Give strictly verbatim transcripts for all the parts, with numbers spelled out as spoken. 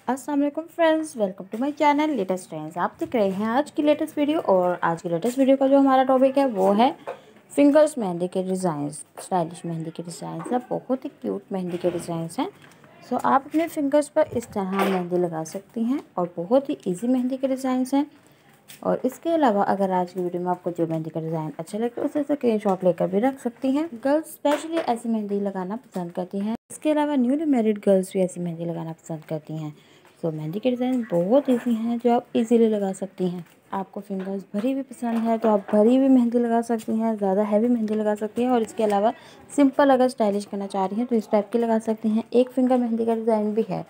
अस्सलाम वालेकुम friends, welcome to my channel latest trends. आप देख रहे हैं आज की लेटेस्ट वीडियो। और आज की लेटेस्ट वीडियो का जो हमारा टॉपिक है वो है फिंगर्स मेहंदी के डिज़ाइंस। स्टाइलिश मेहंदी के डिज़ाइंस है, बहुत ही क्यूट मेहंदी के डिज़ाइंस हैं। सो आप अपने फिंगर्स पर इस तरह मेहंदी लगा सकती हैं और बहुत ही ईजी मेहंदी के डिज़ाइंस हैं। और इसके अलावा अगर आज की वीडियो में आपको जो मेहंदी का डिज़ाइन अच्छा लगे उसे स्क्रीन शॉट लेकर भी रख सकती हैं। गर्ल्स स्पेशली ऐसी मेहंदी लगाना पसंद करती हैं। इसके अलावा न्यूली मैरिड गर्ल्स भी ऐसी मेहंदी लगाना पसंद करती हैं। तो मेहंदी के डिज़ाइन बहुत ईजी हैं जो आप इजीली लगा सकती हैं। आपको फिंगर्स भरी हुई पसंद है तो आप भरी हुई मेहंदी लगा सकती हैं, ज़्यादा हैवी मेहंदी लगा सकती हैं। और इसके अलावा सिंपल अगर स्टाइलिश करना चाह रही हैं तो इस टाइप की लगा सकती हैं। एक फिंगर मेहंदी का डिज़ाइन भी है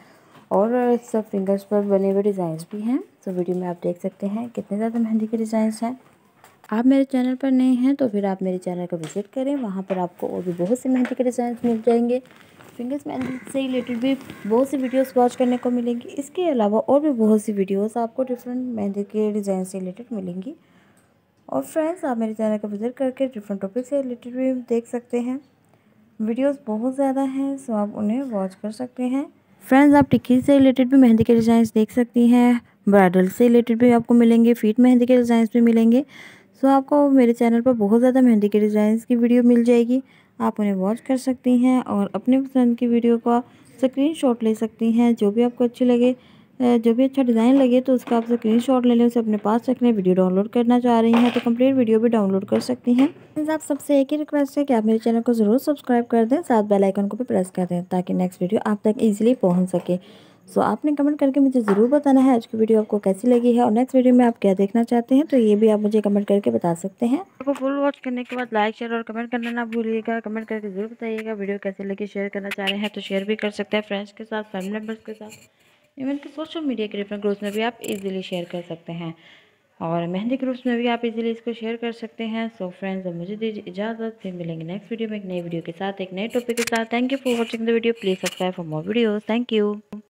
और सब फिंगर्स पर बने हुए डिज़ाइंस भी हैं। तो वीडियो में आप देख सकते हैं कितने ज़्यादा मेहंदी के डिज़ाइंस हैं। आप मेरे चैनल पर नए हैं तो फिर आप मेरे चैनल को विज़िट करें, वहाँ पर आपको और भी बहुत से मेहंदी के डिज़ाइंस मिल जाएंगे। फिंगर्स मेहंदी से रिलेटेड भी बहुत सी वीडियोस वॉच करने को मिलेंगी। इसके अलावा और भी बहुत सी वीडियोस आपको डिफरेंट मेहंदी के डिज़ाइन से रिलेटेड मिलेंगी। और फ्रेंड्स, आप मेरे चैनल को विज़िट करके डिफरेंट टॉपिक से रिलेटेड भी देख सकते हैं। वीडियोस बहुत ज़्यादा हैं सो आप उन्हें वॉच कर सकते हैं। फ्रेंड्स, आप टिक्की से रिलेटेड भी मेहंदी के डिज़ाइंस देख सकती हैं। ब्राइडल से रिलेटेड भी आपको मिलेंगे, फीट मेहंदी के डिज़ाइंस भी मिलेंगे। सो आपको मेरे चैनल पर बहुत ज़्यादा मेहंदी के डिज़ाइंस की वीडियो मिल जाएगी। आप उन्हें वॉच कर सकती हैं और अपनी पसंद की वीडियो का स्क्रीनशॉट ले सकती हैं। जो भी आपको अच्छी लगे, जो भी अच्छा डिज़ाइन लगे तो उसका आप स्क्रीनशॉट ले लें, उसे अपने पास रख लें। वीडियो डाउनलोड करना चाह रही हैं तो कंप्लीट वीडियो भी डाउनलोड कर सकती हैं। फ्रेंड्स, आप सबसे एक ही रिक्वेस्ट है कि आप मेरे चैनल को ज़रूर सब्सक्राइब कर दें, साथ बेल आइकन को भी प्रेस कर दें ताकि नेक्स्ट वीडियो आप तक ईजिली पहुंच सके। सो आपने कमेंट करके मुझे ज़रूर बताना है आज की वीडियो आपको कैसी लगी है और नेक्स्ट वीडियो में आप क्या देखना चाहते हैं, तो ये भी आप मुझे कमेंट करके बता सकते हैं। आपको फुल वॉच करने के बाद लाइक शेयर और कमेंट करना ना भूलिएगा। कमेंट करके ज़रूर बताइएगा वीडियो कैसी लगी। शेयर करना चाह रहे हैं तो शेयर भी कर सकते हैं फ्रेंड्स के साथ, फैमिली मेम्बर्स के साथ, इवन कि सोशल मीडिया के डिफरेंट ग्रुप्स में भी आप इजीली शेयर कर सकते हैं और मेहंदी ग्रुप्स में भी आप इजीली इसको शेयर कर सकते हैं। सो फ्रेंड्स, अब मुझे दीजिए इजाज़त, फिर मिलेंगे नेक्स्ट वीडियो में एक नई वीडियो के साथ, एक नए टॉपिक के साथ। Thank you for watching the video. Please subscribe for more videos. Thank you.